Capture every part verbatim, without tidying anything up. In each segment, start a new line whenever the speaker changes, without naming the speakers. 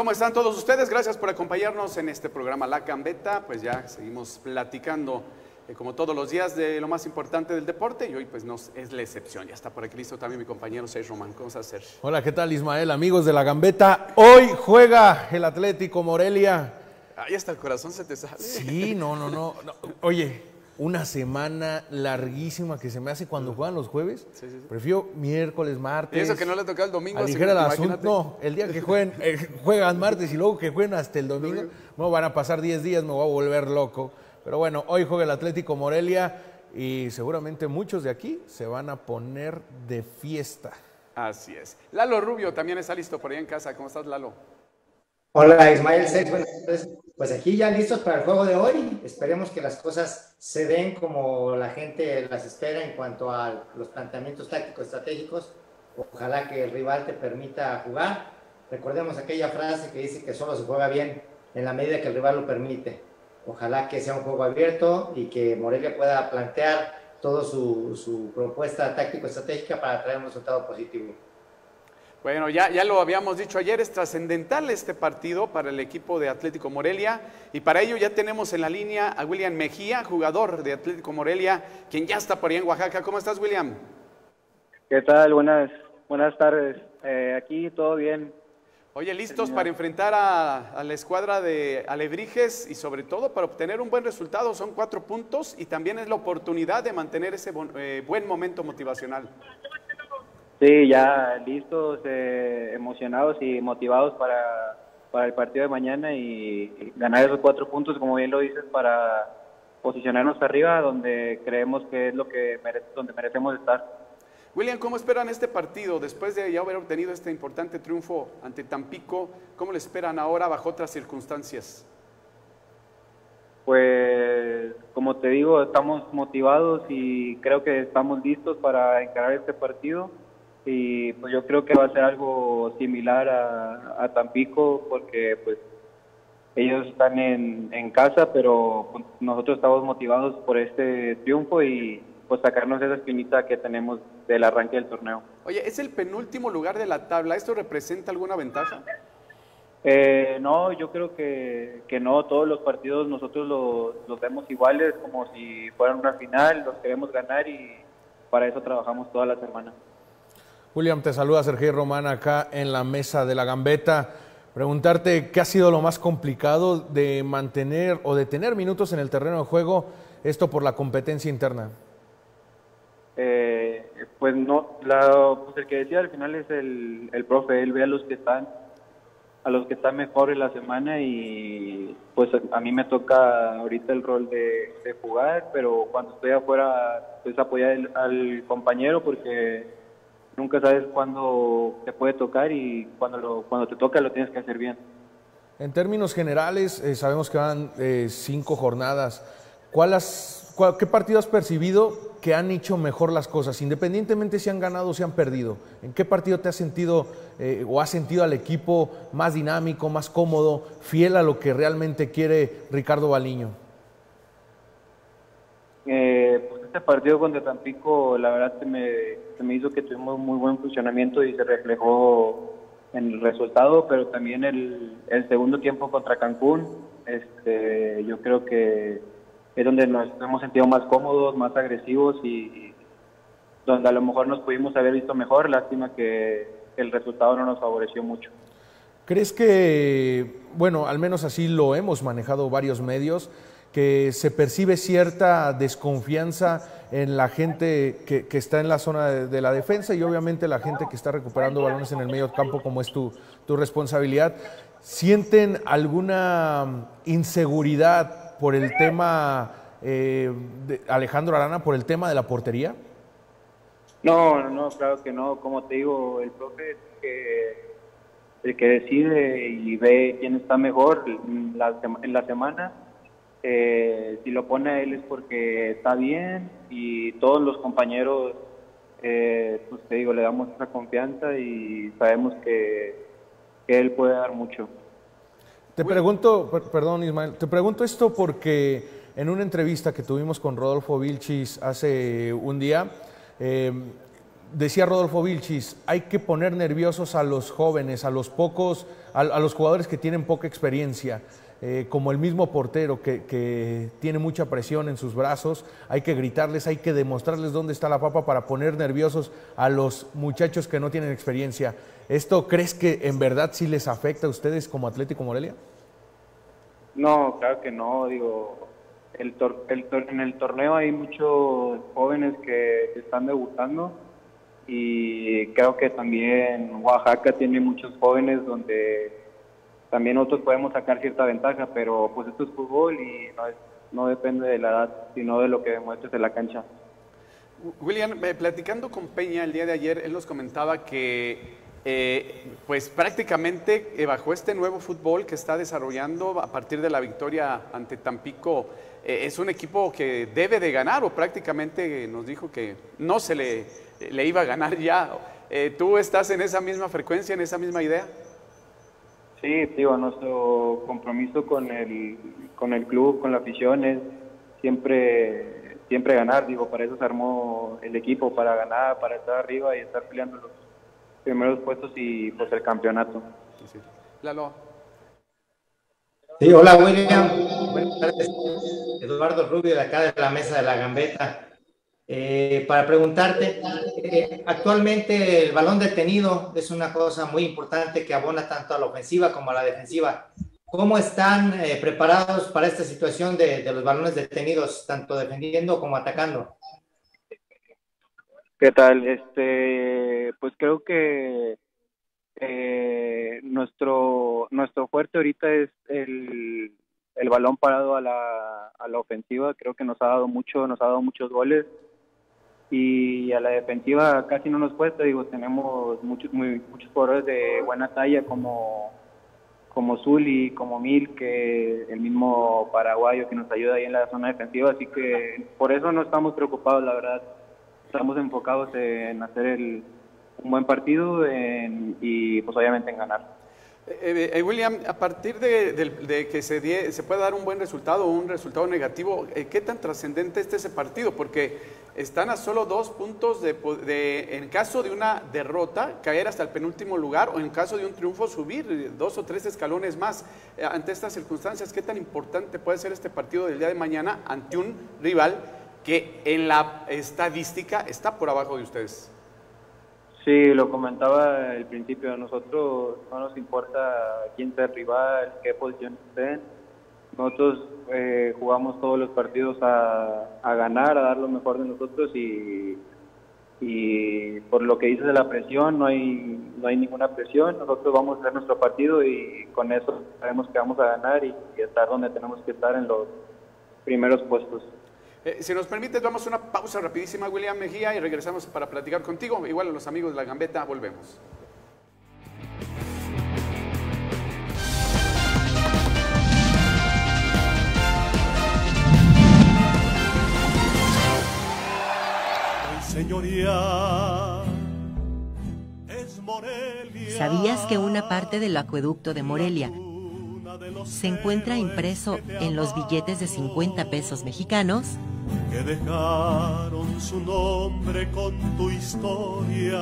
¿Cómo están todos ustedes? Gracias por acompañarnos en este programa La Gambeta. Pues ya seguimos platicando, eh, como todos los días, de lo más importante del deporte, y hoy pues no es la excepción. Ya está por aquí listo también mi compañero Sergio Román. ¿Cómo estás, Sergio?
Hola, ¿qué tal, Ismael? Amigos de La Gambeta, hoy juega el Atlético Morelia.
Ahí hasta el corazón se te sale.
Sí, no, no, no. no. Oye, una semana larguísima que se me hace cuando juegan los jueves. Sí, sí, sí. Prefiero miércoles, martes.
Y eso que no le toca el domingo.
Aligera el asunto. No, el día que jueguen, eh, juegan martes y luego que jueguen hasta el domingo. No, van a pasar diez días, me voy a volver loco. Pero bueno, hoy juega el Atlético Morelia y seguramente muchos de aquí se van a poner de fiesta.
Así es. Lalo Rubio también está listo por ahí en casa. ¿Cómo estás, Lalo?
Hola, Ismael Sex. Bueno, pues aquí ya listos para el juego de hoy. Esperemos que las cosas se den como la gente las espera en cuanto a los planteamientos tácticos estratégicos. Ojalá que el rival te permita jugar. Recordemos aquella frase que dice que solo se juega bien en la medida que el rival lo permite. Ojalá que sea un juego abierto y que Morelia pueda plantear toda su, su propuesta táctico-estratégica para traer un resultado positivo.
Bueno, ya, ya lo habíamos dicho ayer, es trascendental este partido para el equipo de Atlético Morelia, y para ello ya tenemos en la línea a William Mejía, jugador de Atlético Morelia, quien ya está por ahí en Oaxaca. ¿Cómo estás, William?
¿Qué tal? Buenas, buenas tardes. Eh, aquí todo bien.
Oye, ¿listos para enfrentar a, a la escuadra de Alebrijes y sobre todo para obtener un buen resultado? Son cuatro puntos y también es la oportunidad de mantener ese bon, eh, buen momento motivacional.
Sí, ya listos, eh, emocionados y motivados para, para el partido de mañana y, y ganar esos cuatro puntos, como bien lo dices, para posicionarnos arriba, donde creemos que es lo que merece, donde merecemos estar.
William, ¿cómo esperan este partido después de ya haber obtenido este importante triunfo ante Tampico? ¿Cómo lo esperan ahora bajo otras circunstancias?
Pues, como te digo, estamos motivados y creo que estamos listos para encarar este partido. Y pues yo creo que va a ser algo similar a, a Tampico, porque pues ellos están en, en casa, pero pues, nosotros estamos motivados por este triunfo y pues sacarnos esa espinita que tenemos del arranque del torneo.
Oye, es el penúltimo lugar de la tabla. ¿Esto representa alguna ventaja?
Eh, no, yo creo que, que no. Todos los partidos nosotros los, los vemos iguales, como si fueran una final, los queremos ganar y para eso trabajamos toda la semana.
William, te saluda Sergio Román acá en la mesa de La Gambeta. Preguntarte qué ha sido lo más complicado de mantener o de tener minutos en el terreno de juego, esto por la competencia interna.
Eh, pues no, la, pues el que decía al final es el, el profe. Él ve a los que están a los que están mejor en la semana y pues a mí me toca ahorita el rol de, de jugar, pero cuando estoy afuera pues apoyar el, al compañero, porque nunca sabes cuándo te puede tocar y cuando, lo, cuando te toca lo tienes que hacer bien.
En términos generales, eh, sabemos que van eh, cinco jornadas. ¿Cuál has, cuál, ¿Qué partido has percibido que han hecho mejor las cosas, independientemente si han ganado o si han perdido? ¿En qué partido te has sentido eh, o has sentido al equipo más dinámico, más cómodo, fiel a lo que realmente quiere Ricardo Baliño?
Eh, pues este partido contra Tampico, la verdad se me, se me hizo que tuvimos muy buen funcionamiento y se reflejó en el resultado, pero también el, el segundo tiempo contra Cancún, este, yo creo que es donde nos hemos sentido más cómodos, más agresivos y donde a lo mejor nos pudimos haber visto mejor. Lástima que el resultado no nos favoreció mucho.
¿Crees que, bueno, al menos así lo hemos manejado varios medios, que se percibe cierta desconfianza en la gente que, que está en la zona de, de la defensa y obviamente la gente que está recuperando balones en el medio campo, como es tu, tu responsabilidad? ¿Sienten alguna inseguridad por el tema eh, de Alejandro Arana, por el tema de la portería?
No, no, no, claro que no. Como te digo, el profe es que, el que decide y ve quién está mejor en la, en la semana. Eh, si lo pone a él es porque está bien y todos los compañeros, eh, pues te digo, le damos esa confianza y sabemos que, que él puede dar mucho.
Te pregunto, per, perdón Ismael, te pregunto esto porque en una entrevista que tuvimos con Rodolfo Vilchis hace un día, eh, decía Rodolfo Vilchis, hay que poner nerviosos a los jóvenes, a los pocos, a, a los jugadores que tienen poca experiencia. Eh, como el mismo portero que, que tiene mucha presión en sus brazos, hay que gritarles, hay que demostrarles dónde está la papa para poner nerviosos a los muchachos que no tienen experiencia. ¿Esto crees que en verdad sí les afecta a ustedes como Atlético Morelia?
No, claro que no, digo, el tor el tor en el torneo hay muchos jóvenes que están debutando y creo que también Oaxaca tiene muchos jóvenes donde también nosotros podemos sacar cierta ventaja, pero pues esto es fútbol y no, es, no depende de la edad, sino de lo que demuestres en la cancha.
William, eh, platicando con Peña el día de ayer, él nos comentaba que eh, pues prácticamente eh, bajo este nuevo fútbol que está desarrollando a partir de la victoria ante Tampico, eh, es un equipo que debe de ganar, o prácticamente nos dijo que no se le, le iba a ganar ya. Eh, ¿Tú estás en esa misma frecuencia, en esa misma idea?
Sí, digo, nuestro compromiso con el, con el club, con la afición es siempre, siempre ganar. Digo, para eso se armó el equipo, para ganar, para estar arriba y estar peleando los primeros puestos y pues el campeonato.
Sí, sí. Lalo.
Sí, hola William, buenas tardes. Eduardo Rubio de acá de la mesa de la Gambeta. Eh, para preguntarte, eh, actualmente el balón detenido es una cosa muy importante que abona tanto a la ofensiva como a la defensiva. ¿Cómo están eh, preparados para esta situación de, de los balones detenidos, tanto defendiendo como atacando?
¿Qué tal? Este, pues creo que eh, nuestro nuestro fuerte ahorita es el, el balón parado a la, a la ofensiva. Creo que nos ha dado mucho, nos ha dado muchos goles. Y a la defensiva casi no nos cuesta, digo, tenemos muchos muy, muchos jugadores de buena talla como, como Zuli, como Mil, que el mismo paraguayo que nos ayuda ahí en la zona defensiva, así que por eso no estamos preocupados, la verdad, estamos enfocados en hacer el, un buen partido en, y pues obviamente en ganar.
Eh, eh, William, a partir de, de, de que se, die, se pueda dar un buen resultado o un resultado negativo, eh, ¿qué tan trascendente está ese partido? Porque están a solo dos puntos de, de, en caso de una derrota, caer hasta el penúltimo lugar, o en caso de un triunfo, subir dos o tres escalones más. Eh, ante estas circunstancias, ¿qué tan importante puede ser este partido del día de mañana ante un rival que en la estadística está por abajo de ustedes?
Sí, lo comentaba al principio, a nosotros no nos importa quién sea el rival, qué posición estén. Nosotros eh, jugamos todos los partidos a, a ganar, a dar lo mejor de nosotros y, y por lo que dices de la presión, no hay, no hay ninguna presión. Nosotros vamos a hacer nuestro partido y con eso sabemos que vamos a ganar y, y estar donde tenemos que estar en los primeros puestos.
Eh, si nos permites, vamos a una pausa rapidísima, William Mejía, y regresamos para platicar contigo. Igual a los amigos de la Gambeta, volvemos.
Señoría, es Morelia.
¿Sabías que una parte del acueducto de Morelia se encuentra impreso en los billetes de cincuenta pesos mexicanos?
Que dejaron su nombre con tu historia.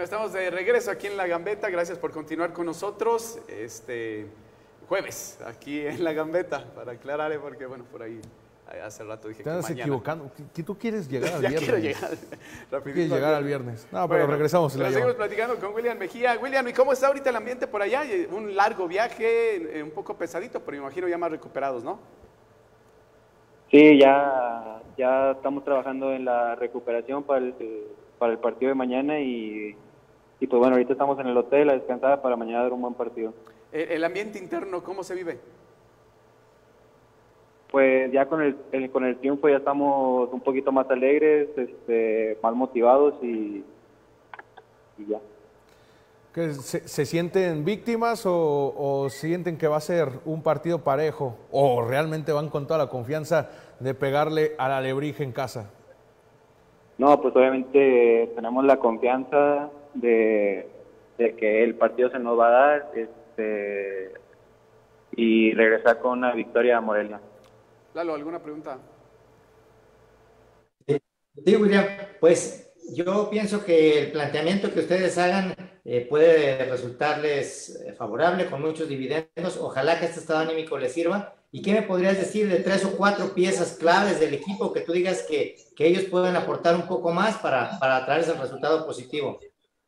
estamos de regreso aquí en La Gambeta. Gracias por continuar con nosotros. Este jueves, aquí en La Gambeta, para aclarar, ¿eh? Porque bueno, por ahí hace rato dije
Te
que
estás
mañana.
equivocando. ¿Tú- ¿Tú quieres llegar al
Ya
viernes?
quiero llegar rapidito.
Quieres llegar al viernes. No, pero
Bueno,
regresamos. y la
pero seguimos
llevamos.
platicando con William Mejía. William, ¿y cómo está ahorita el ambiente por allá? Un largo viaje, eh, un poco pesadito, pero me imagino ya más recuperados, ¿no?
Sí, ya, ya estamos trabajando en la recuperación para el, para el partido de mañana y, y pues bueno, ahorita estamos en el hotel a descansar para mañana dar un buen partido.
El, el ambiente interno, ¿cómo se vive?
Pues ya con el, el- con el triunfo ya estamos un poquito más alegres, este, más motivados y, y ya.
¿Que se, se sienten víctimas o, o sienten que va a ser un partido parejo? ¿O realmente van con toda la confianza de pegarle al Alebrije en casa?
No, pues obviamente tenemos la confianza de, de que el partido se nos va a dar este, y regresar con una victoria a Morelia.
Lalo, ¿alguna pregunta?
Sí, William, pues yo pienso que el planteamiento que ustedes hagan eh, puede resultarles eh, favorable con muchos dividendos. Ojalá que este estado anímico les sirva. ¿Y qué me podrías decir de tres o cuatro piezas claves del equipo que tú digas que, que ellos pueden aportar un poco más para, para traerse el resultado positivo?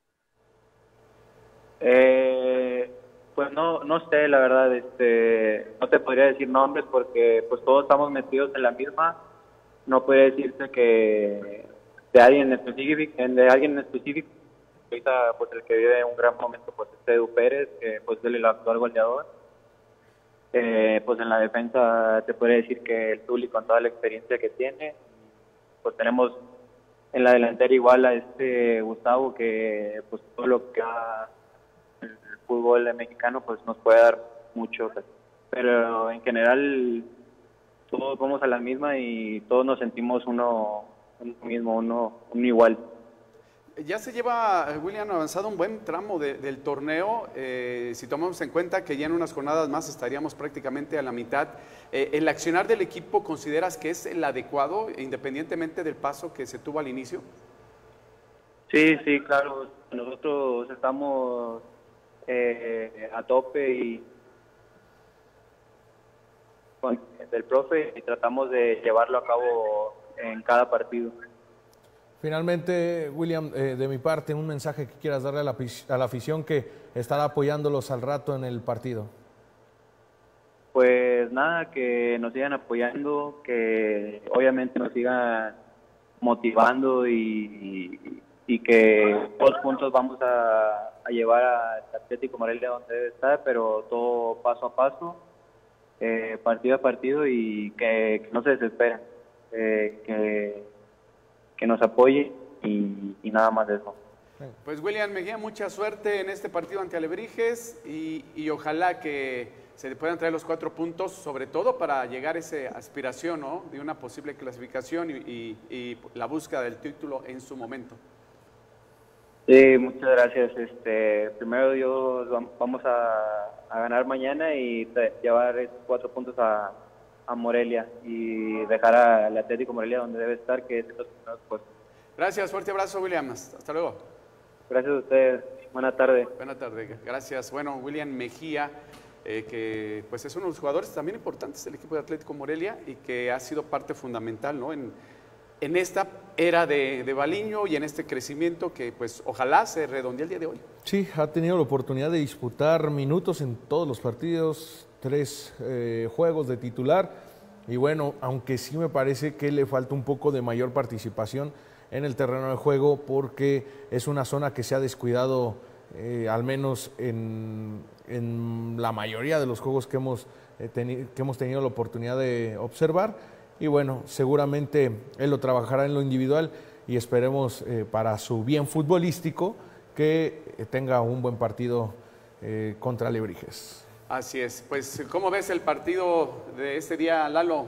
Eh, pues no, no sé, la verdad, este, no te podría decir nombres porque pues todos estamos metidos en la misma. No podría decirte que de alguien en específico, de alguien en específico. Ahorita pues el que vive un gran momento pues es Edu Pérez, que pues es el actual goleador. Eh, pues en la defensa te podría decir que el Tuli con toda la experiencia que tiene. Pues tenemos en la delantera igual a este Gustavo que pues todo lo que ha el fútbol mexicano pues nos puede dar mucho, pero en general todos vamos a la misma y todos nos sentimos uno, uno mismo, uno, uno igual.
Ya se lleva, eh, William, avanzado un buen tramo de- del torneo. Eh, si tomamos en cuenta que ya en unas jornadas más estaríamos prácticamente a la mitad, eh, ¿el accionar del equipo consideras que es el adecuado, independientemente del paso que se tuvo al inicio?
Sí, sí, claro, nosotros estamos eh, a tope y con del profe y tratamos de llevarlo a cabo en cada partido.
Finalmente, William, eh, de mi parte, un mensaje que quieras darle a la, afic- a la afición que estará apoyándolos al rato en el partido.
Pues nada, que nos sigan apoyando, que obviamente nos sigan motivando y, y que todos juntos vamos a, a llevar a Atlético Morelia donde debe estar, pero todo paso a paso, eh, partido a partido y que, que no se desesperen, eh, que, que nos apoye y, y nada más de eso.
Pues William Mejía, mucha suerte en este partido ante Alebrijes y, y ojalá que se le puedan traer los cuatro puntos, sobre todo para llegar a esa aspiración, ¿no?, de una posible clasificación y, y- y la búsqueda del título en su momento.
Sí, muchas gracias. Este, primero Dios, vam- vamos a, a ganar mañana y tra- llevar esos cuatro puntos a, a Morelia y dejar al Atlético Morelia donde debe estar, que es en los primeros puestos.
Gracias, fuerte abrazo, William. Hasta luego.
Gracias a ustedes. Buena tarde.
Buena tarde, gracias. Bueno, William Mejía, eh, que pues es uno de los jugadores también importantes del equipo de Atlético Morelia y que ha sido parte fundamental, ¿no?, en, en esta era de, de Baliño y en este crecimiento que pues ojalá se redondee el día de hoy.
Sí, ha tenido la oportunidad de disputar minutos en todos los partidos, tres eh, juegos de titular. Y bueno, aunque sí me parece que le falta un poco de mayor participación en el terreno de juego porque es una zona que se ha descuidado eh, al menos en, en la mayoría de los juegos que hemos, eh, teni- que hemos tenido la oportunidad de observar. Y bueno, seguramente él lo trabajará en lo individual y esperemos eh, para su bien futbolístico que eh, tenga un buen partido eh, contra Alebrijes.
Así es. Pues, ¿cómo ves el partido de este día, Lalo?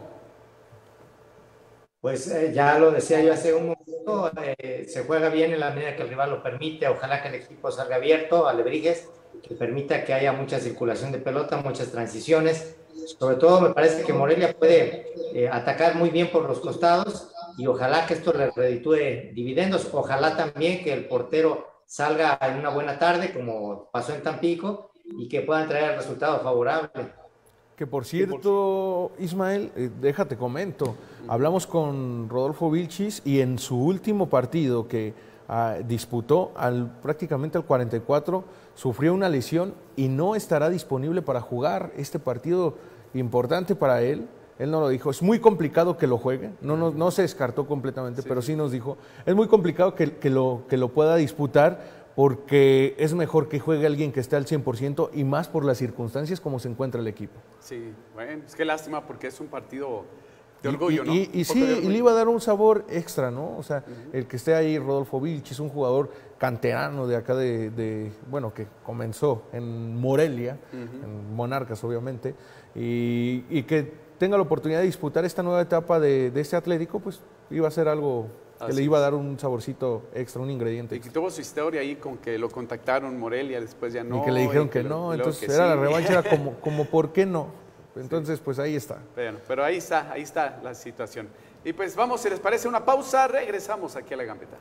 Pues eh, ya lo decía yo hace un momento, eh, se juega bien en la medida que el rival lo permite. Ojalá que el equipo salga abierto, Alebrijes, que permita que haya mucha circulación de pelota, muchas transiciones. Sobre todo me parece que Morelia puede eh, atacar muy bien por los costados y ojalá que esto le reditúe dividendos. Ojalá también que el portero salga en una buena tarde, como pasó en Tampico, y que puedan traer el resultado favorable.
Que por cierto, Ismael, eh, déjate comento, hablamos con Rodolfo Vilchis y en su último partido que ah, disputó, al, prácticamente al cuarenta y cuatro, sufrió una lesión y no estará disponible para jugar este partido importante para él. Él no lo dijo, es muy complicado que lo juegue, no, no, no se descartó completamente, sí. Pero sí nos dijo, es muy complicado que, que, lo, que lo pueda disputar, porque es mejor que juegue alguien que esté al cien por ciento y más por las circunstancias como se encuentra el equipo.
Sí, bueno, es que lástima porque es un partido de orgullo,
y,
¿no?
Y, y sí, y le iba a dar un sabor extra, ¿no? O sea, uh-huh. el que esté ahí Rodolfo Vilchis, un jugador canterano de acá de, de bueno, que comenzó en Morelia, uh-huh. en Monarcas obviamente, y, y que tenga la oportunidad de disputar esta nueva etapa de, de este Atlético, pues iba a ser algo que Así le iba a dar un saborcito extra, un ingrediente.
Y que tuvo su historia ahí con que lo contactaron Morelia, después ya no.
Y que le dijeron que, que no, entonces que era sí. La revancha, era como, como ¿por qué no? Entonces, sí. Pues ahí está.
Bueno, pero ahí está, ahí está la situación. Y pues vamos, si les parece una pausa, regresamos aquí a La Gambeta.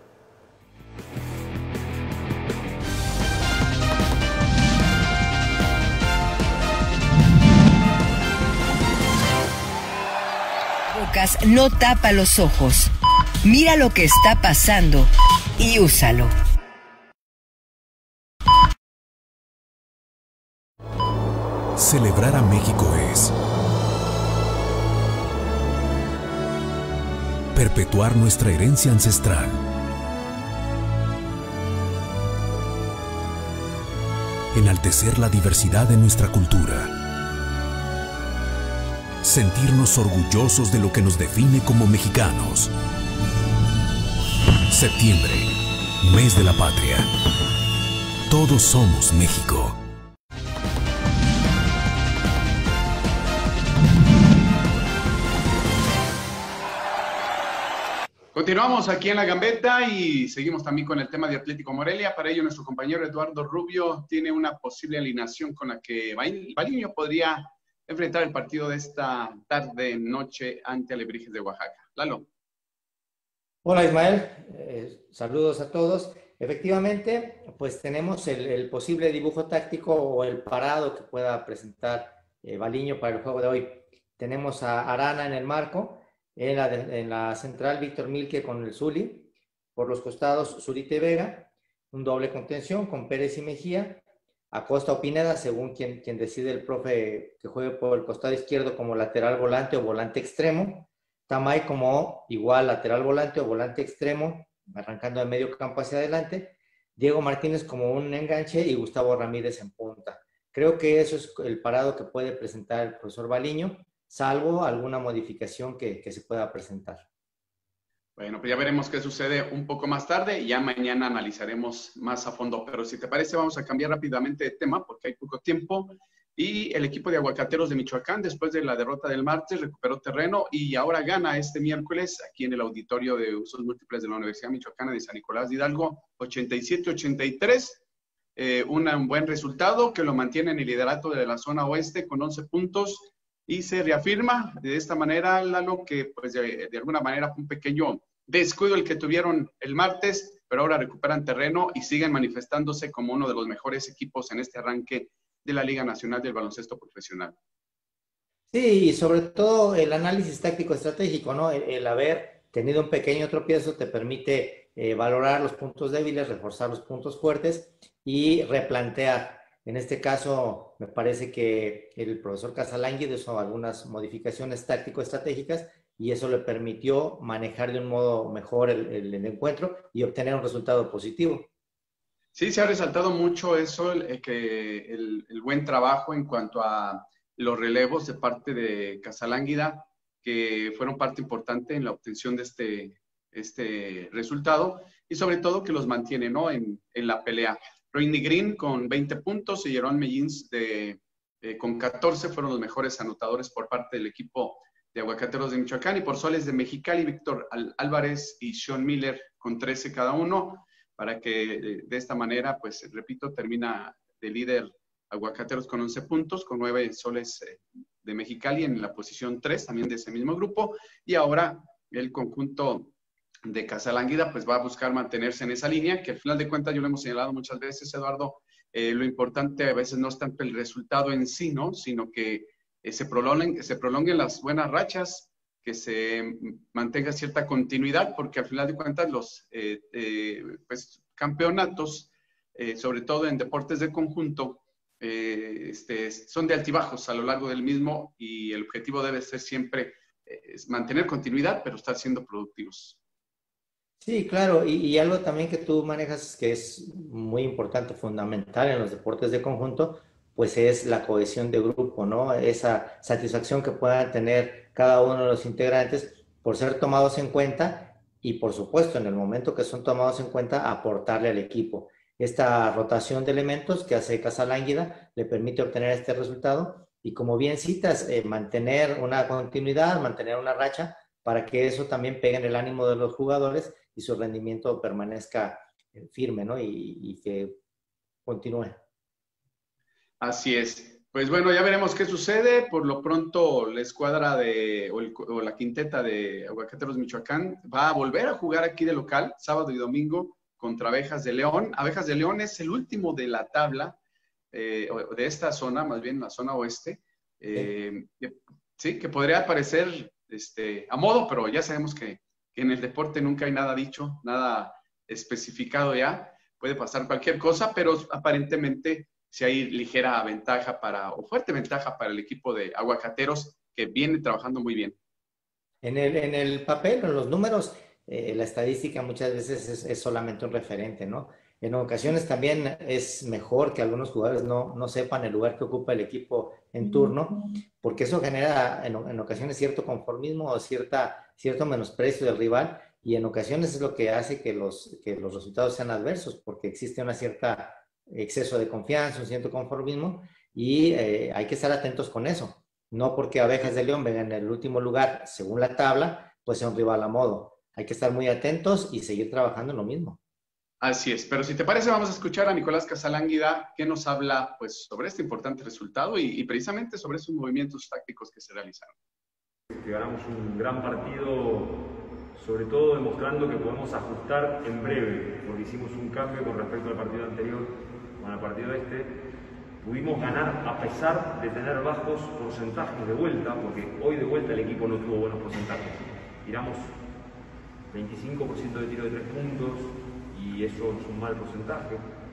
No tapa los ojos. Mira lo que está pasando y úsalo.
Celebrar a México es perpetuar nuestra herencia ancestral, enaltecer la diversidad de nuestra cultura, sentirnos orgullosos de lo que nos define como mexicanos. Septiembre, mes de la patria. Todos somos México.
Continuamos aquí en La Gambeta y seguimos también con el tema de Atlético Morelia. Para ello, nuestro compañero Eduardo Rubio tiene una posible alineación con la que Baliño podría enfrentar el partido de esta tarde, noche, ante Alebrijes de Oaxaca. Lalo.
Hola Ismael, eh, saludos a todos. Efectivamente, pues tenemos el, el posible dibujo táctico o el parado que pueda presentar eh, Baliño para el juego de hoy. Tenemos a Arana en el marco, en la, de, en la central Víctor Milke con el Zuli, por los costados Zurita y Vega, un doble contención con Pérez y Mejía, Acosta o Pineda, según quien, quien decide el profe que juegue por el costado izquierdo como lateral volante o volante extremo, Tamay como igual lateral volante o volante extremo, arrancando de medio campo hacia adelante, Diego Martínez como un enganche y Gustavo Ramírez en punta. Creo que eso es el parado que puede presentar el profesor Baliño, salvo alguna modificación que, que se pueda presentar.
Bueno, pues ya veremos qué sucede un poco más tarde y ya mañana analizaremos más a fondo. Pero si te parece, vamos a cambiar rápidamente de tema porque hay poco tiempo. Y el equipo de Aguacateros de Michoacán, después de la derrota del martes, recuperó terreno y ahora gana este miércoles aquí en el auditorio de usos múltiples de la Universidad Michoacana de San Nicolás de Hidalgo, ochenta y siete a ochenta y tres. Eh, una, un buen resultado que lo mantiene en el liderato de la zona oeste con once puntos y se reafirma de esta manera, Lalo, que pues de, de alguna manera fue un pequeño descuido el que tuvieron el martes, pero ahora recuperan terreno y siguen manifestándose como uno de los mejores equipos en este arranque de la Liga Nacional del Baloncesto Profesional.
Sí, y sobre todo el análisis táctico estratégico, ¿no? El, el haber tenido un pequeño tropiezo te permite eh, valorar los puntos débiles, reforzar los puntos fuertes y replantear. En este caso, me parece que el profesor Casalangui hizo algunas modificaciones táctico-estratégicas y eso le permitió manejar de un modo mejor el, el, el encuentro y obtener un resultado positivo.
Sí, se ha resaltado mucho eso, el, que el, el buen trabajo en cuanto a los relevos de parte de Casalánguida, que fueron parte importante en la obtención de este, este resultado, y sobre todo que los mantiene, ¿no? en, en la pelea. Roiny Green con veinte puntos y Jerón Mellins de, eh, con catorce fueron los mejores anotadores por parte del equipo de Aguacateros de Michoacán, y por soles de Mexicali, Víctor Álvarez y Sean Miller con trece cada uno, para que de, de esta manera, pues repito, termina de líder Aguacateros con once puntos, con nueve soles eh, de Mexicali en la posición tres, también de ese mismo grupo, y ahora el conjunto de Casalánguida, pues va a buscar mantenerse en esa línea, que al final de cuentas, yo lo hemos señalado muchas veces, Eduardo, eh, lo importante a veces no es tanto el resultado en sí, ¿no? Sino que eh, se, prolonguen, se prolonguen las buenas rachas, que se mantenga cierta continuidad, porque al final de cuentas los eh, eh, pues, campeonatos, eh, sobre todo en deportes de conjunto, eh, este, son de altibajos a lo largo del mismo, y el objetivo debe ser siempre eh, mantener continuidad, pero estar siendo productivos.
Sí, claro, y, y algo también que tú manejas que es muy importante, fundamental en los deportes de conjunto, pues es la cohesión de grupo, ¿no? Esa satisfacción que puedan tener cada uno de los integrantes por ser tomados en cuenta y, por supuesto, en el momento que son tomados en cuenta, aportarle al equipo. Esta rotación de elementos que hace Casalánguida le permite obtener este resultado y, como bien citas, eh, mantener una continuidad, mantener una racha para que eso también pegue en el ánimo de los jugadores y su rendimiento permanezca firme, ¿no? Y, y que continúe.
Así es. Pues bueno, ya veremos qué sucede. Por lo pronto, la escuadra de, o, el, o la quinteta de Aguacateros Michoacán va a volver a jugar aquí de local, sábado y domingo, contra Abejas de León. Abejas de León es el último de la tabla, eh, de esta zona, más bien la zona oeste. Eh, sí. sí, que podría parecer este, a modo, pero ya sabemos que, que en el deporte nunca hay nada dicho, nada especificado ya. Puede pasar cualquier cosa, pero aparentemente si hay ligera ventaja para, o fuerte ventaja para el equipo de Aguacateros, que viene trabajando muy bien.
En el, en el papel, en los números, eh, la estadística muchas veces es, es solamente un referente, ¿no? En ocasiones también es mejor que algunos jugadores no, no sepan el lugar que ocupa el equipo en turno, porque eso genera en, en ocasiones cierto conformismo o cierta, cierto menosprecio del rival, y en ocasiones es lo que hace que los, que los resultados sean adversos, porque existe una cierta exceso de confianza, un cierto conformismo, y eh, hay que estar atentos con eso. No porque Abejas de León venga en el último lugar según la tabla, pues sea un rival a modo. Hay que estar muy atentos y seguir trabajando en lo mismo.
Así es, pero si te parece vamos a escuchar a Nicolás Casalánguida, que nos habla pues sobre este importante resultado y, y precisamente sobre esos movimientos tácticos que se realizaron.
Que ganamos un gran partido, sobre todo demostrando que podemos ajustar en breve, porque hicimos un cambio con respecto al partido anterior, con el partido este. Pudimos ganar a pesar de tener bajos porcentajes de vuelta, porque hoy de vuelta el equipo no tuvo buenos porcentajes. Tiramos veinticinco por ciento de tiro de tres puntos y eso es un mal porcentaje.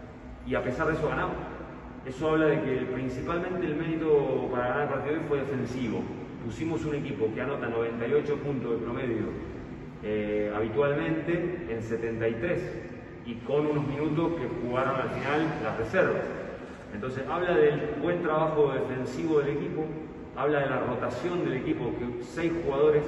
Y a pesar de eso ganamos. Eso habla de que principalmente el mérito para ganar el partido de hoy fue defensivo. Pusimos un equipo que anota noventa y ocho puntos de promedio eh, habitualmente en setenta y tres y con unos minutos que jugaron al final las reservas. Entonces habla del buen trabajo defensivo del equipo, habla de la rotación del equipo, que seis jugadores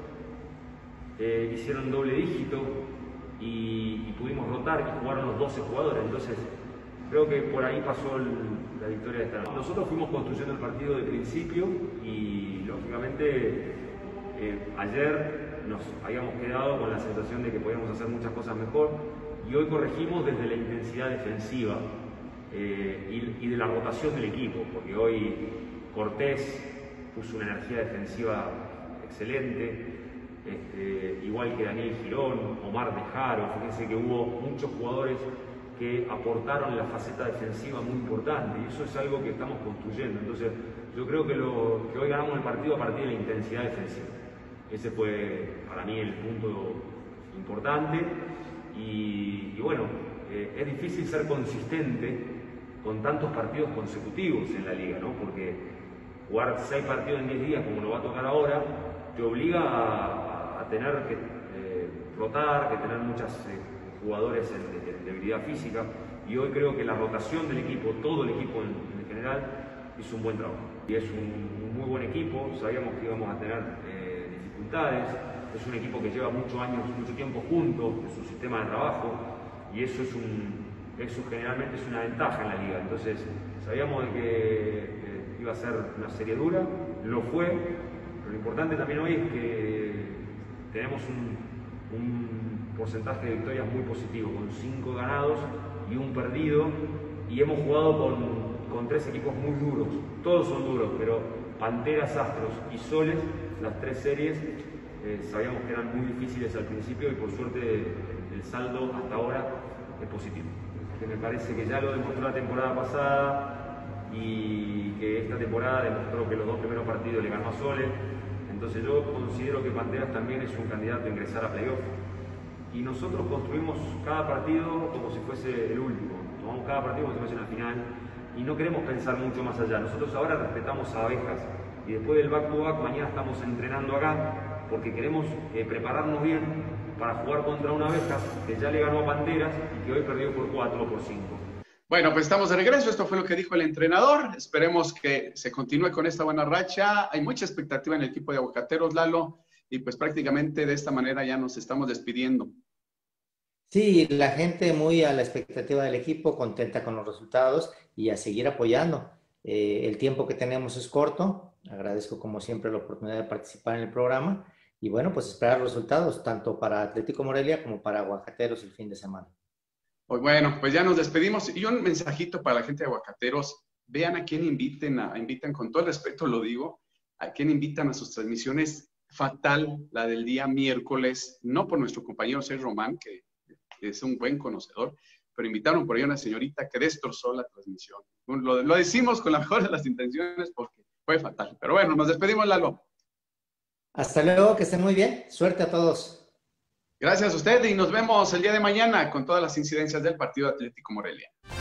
eh, hicieron doble dígito y, y pudimos rotar y jugaron los doce jugadores. Entonces creo que por ahí pasó el, la victoria de esta noche. Nosotros fuimos construyendo el partido de principio y lógicamente eh, ayer nos habíamos quedado con la sensación de que podíamos hacer muchas cosas mejor y hoy corregimos desde la intensidad defensiva. Eh, y, y de la rotación del equipo, porque hoy Cortés puso una energía defensiva excelente, este, igual que Daniel Girón, Omar Dejaro. Fíjense que hubo muchos jugadores que aportaron la faceta defensiva muy importante y eso es algo que estamos construyendo. Entonces yo creo que, lo, que hoy ganamos el partido a partir de la intensidad defensiva. Ese fue para mí el punto importante y, y bueno, eh, es difícil ser consistente con tantos partidos consecutivos en la liga, ¿no? Porque jugar seis partidos en diez días, como nos va a tocar ahora, te obliga a, a tener que eh, rotar, que tener muchos eh, jugadores en, en debilidad física, y hoy creo que la rotación del equipo, todo el equipo en, en general, hizo un buen trabajo. Y es un, un muy buen equipo, sabíamos que íbamos a tener eh, dificultades, es un equipo que lleva muchos años, mucho tiempo juntos, es un sistema de trabajo, y eso es un... Eso generalmente es una ventaja en la liga, entonces sabíamos de que eh, iba a ser una serie dura, lo fue, pero lo importante también hoy es que tenemos un, un porcentaje de victorias muy positivo, con cinco ganados y un perdido, y hemos jugado con, con tres equipos muy duros, todos son duros, pero Panteras, Astros y Soles, las tres series, Eh, sabíamos que eran muy difíciles al principio y por suerte el saldo hasta ahora es positivo. Que me parece que ya lo demostró la temporada pasada y que esta temporada demostró que los dos primeros partidos le ganó a Sole. Entonces yo considero que Panteras también es un candidato a ingresar a playoff. Y nosotros construimos cada partido como si fuese el último. Tomamos cada partido como si fuese una final y no queremos pensar mucho más allá. Nosotros ahora respetamos a Abejas y después del back to back mañana estamos entrenando acá porque queremos eh, prepararnos bien para jugar contra una Abejas que ya le ganó a Panteras y que hoy perdió por cuatro o por cinco.
Bueno, pues estamos de regreso. Esto fue lo que dijo el entrenador. Esperemos que se continúe con esta buena racha. Hay mucha expectativa en el equipo de Aguacateros, Lalo, y pues prácticamente de esta manera ya nos estamos despidiendo.
Sí, la gente muy a la expectativa del equipo, contenta con los resultados y a seguir apoyando. Eh, el tiempo que tenemos es corto. Agradezco como siempre la oportunidad de participar en el programa y bueno, pues esperar resultados tanto para Atlético Morelia como para Aguacateros el fin de semana.
Pues bueno, pues ya nos despedimos. Y un mensajito para la gente de Aguacateros. Vean a quién inviten, a, invitan, con todo el respeto lo digo, a quién invitan a sus transmisiones. Fatal la del día miércoles, no por nuestro compañero Sergio Román, que es un buen conocedor, pero invitaron por ahí a una señorita que destrozó la transmisión. Lo, lo decimos con la mejor de las intenciones porque fue fatal. Pero bueno, nos despedimos, Lalo.
Hasta luego, que estén muy bien. Suerte a todos.
Gracias a usted y nos vemos el día de mañana con todas las incidencias del partido Atlético Morelia.